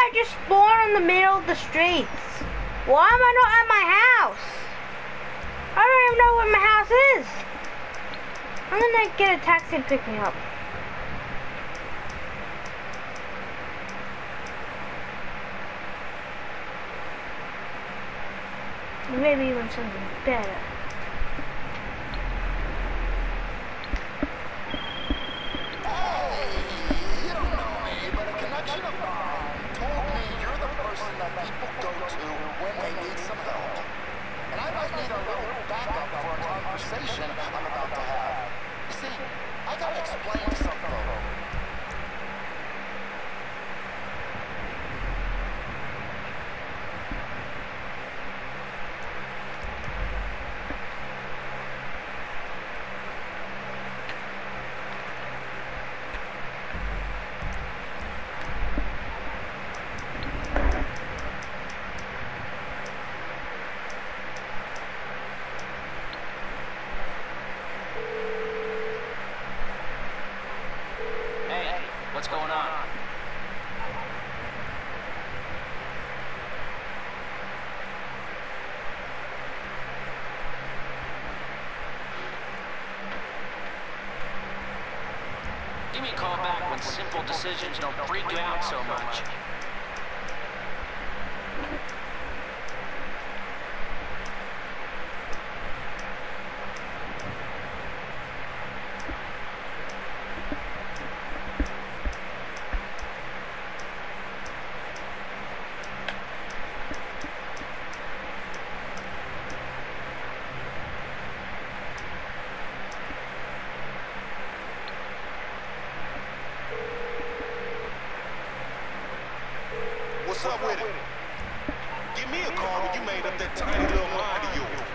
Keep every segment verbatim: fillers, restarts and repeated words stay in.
I just spawn in the middle of the streets? Why am I not at my house? I don't even know where my house is. I'm gonna get a taxi to pick me up. Maybe even something better. What's going on? Give me a call back when simple decisions don't freak you out so much. What's up with it? Give me a call when you made up that tiny little mind of yours.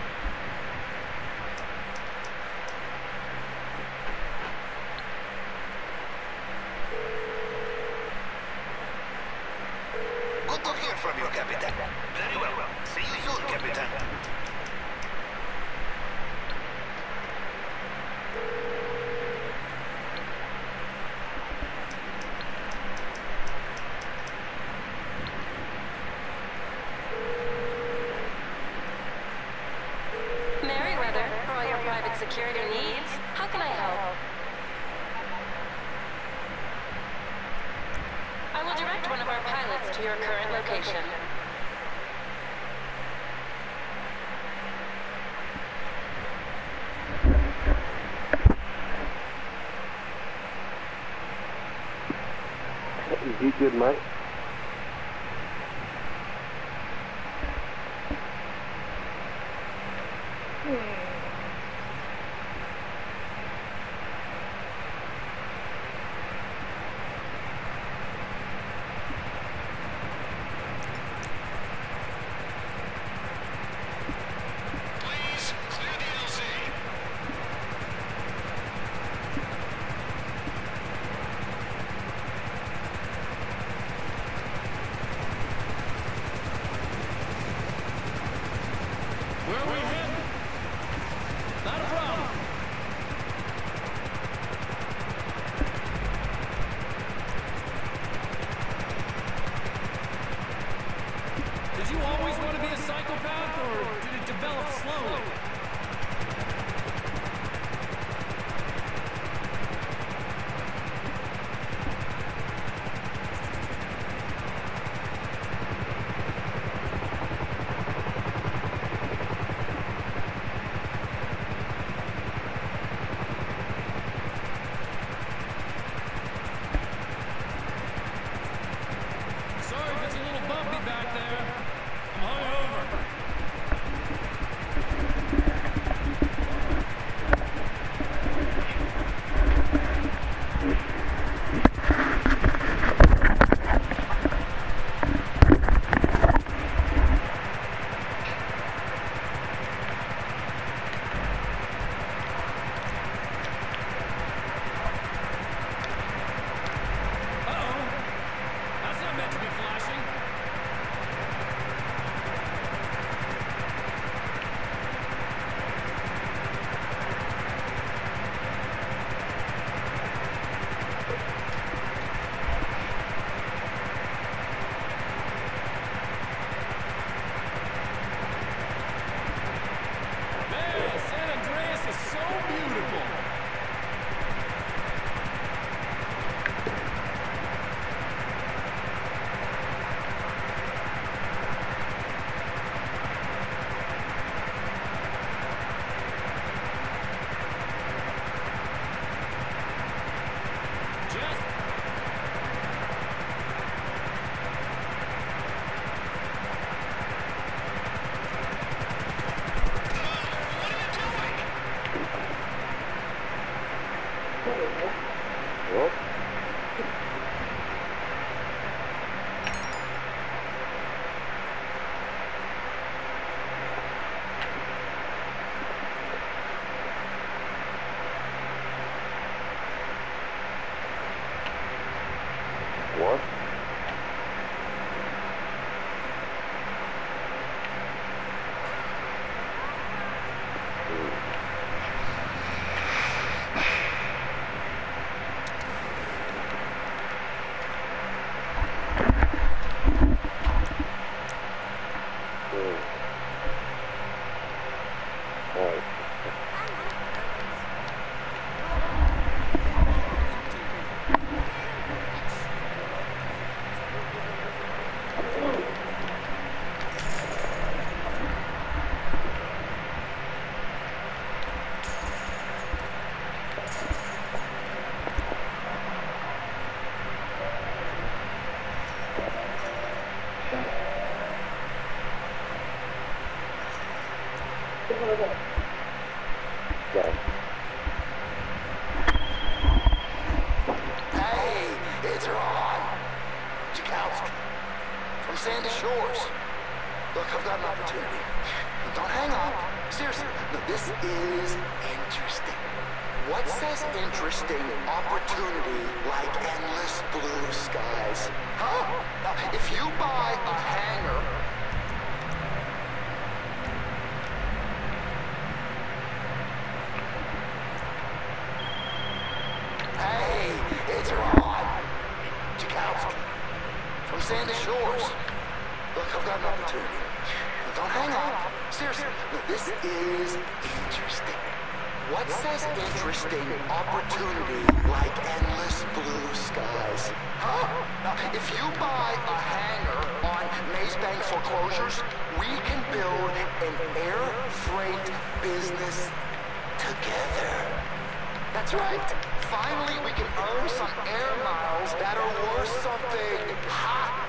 Good to hear from you, Capitan. Very well. See you soon, Capitan. Security needs? How can I help? I will direct one of our pilots to your current location. You good, mate? What? What? Hey, it's Ron. Jakowski. From Sandy Shores. Look, I've got an opportunity. Don't hang up. Seriously, no, this is interesting. What says interesting opportunity like endless blue skies? Huh? Now, if you buy a hangar... Hey, it's Ron. Jakowski. From Sandy Shores. Look, I've got an opportunity. Don't hang up. Seriously, no, this is interesting. What says interesting opportunity like endless blue skies? Huh? Now, if you buy a hangar on Maze Bank foreclosures, we can build an air freight business together. That's right. Finally, we can earn some air miles that are worth something. Ha!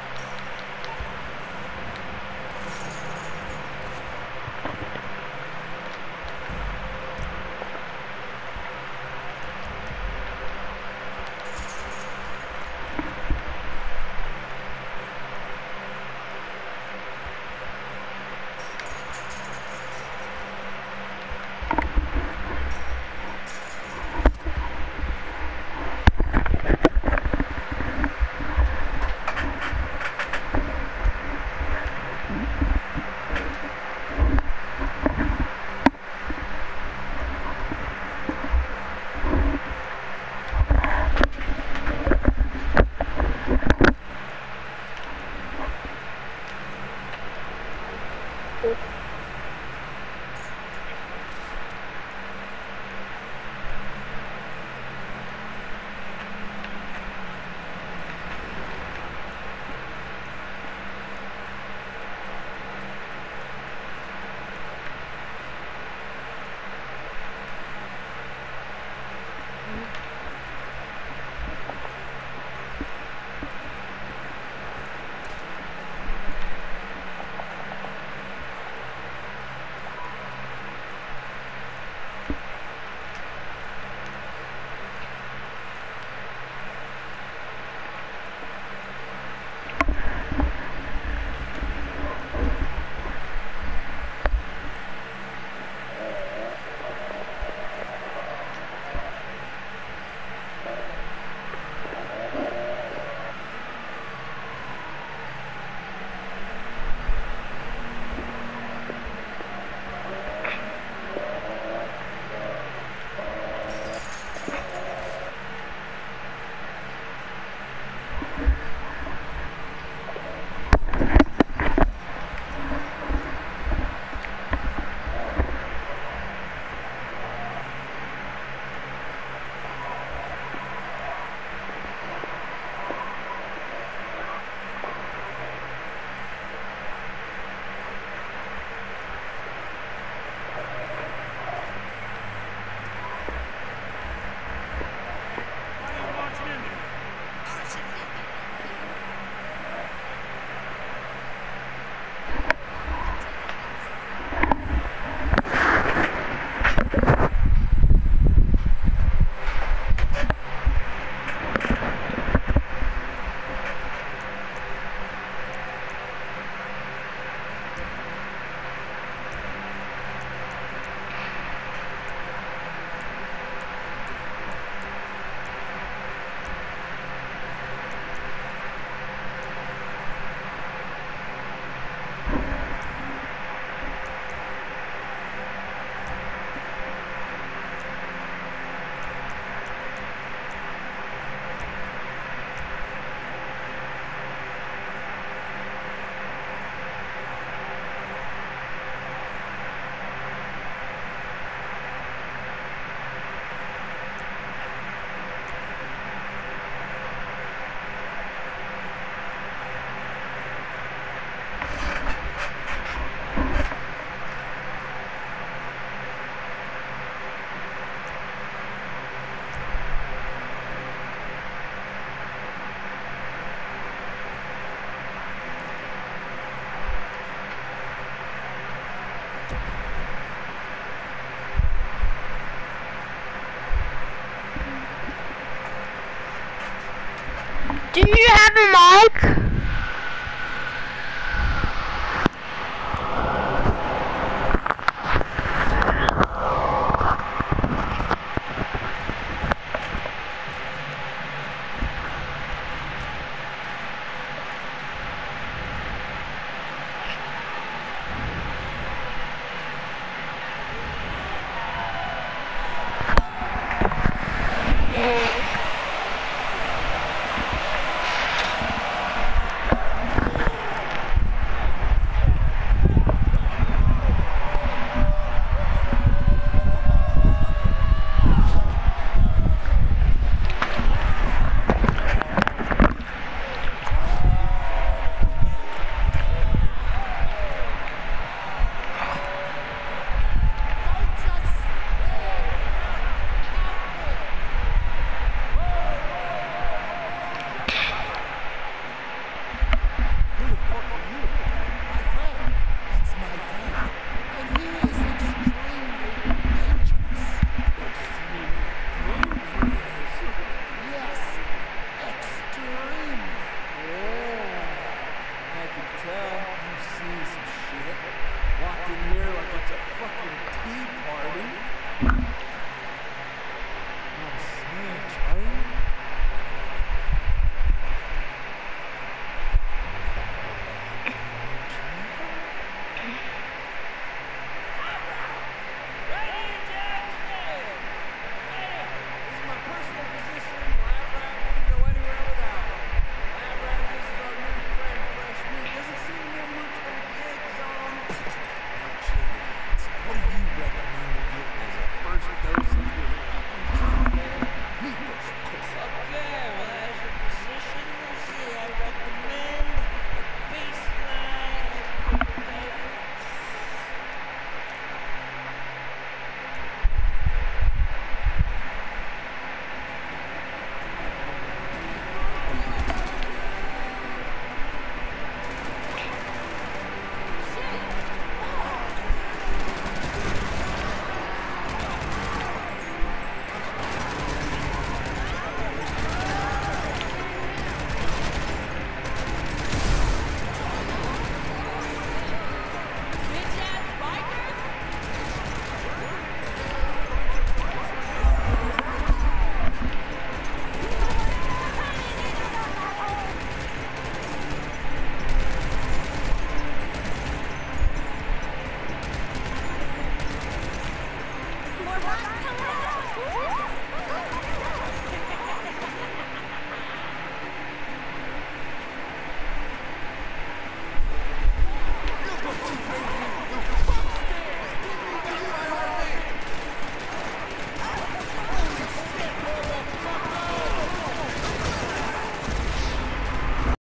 Do you have a mic?